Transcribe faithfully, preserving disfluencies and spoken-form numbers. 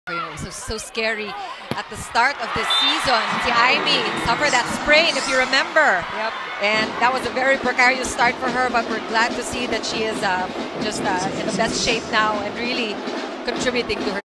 It was so scary at the start of this season. Si Aimee suffered that sprain, if you remember. Yep. And that was a very precarious start for her, but we're glad to see that she is uh, just uh, in the best shape now and really contributing to her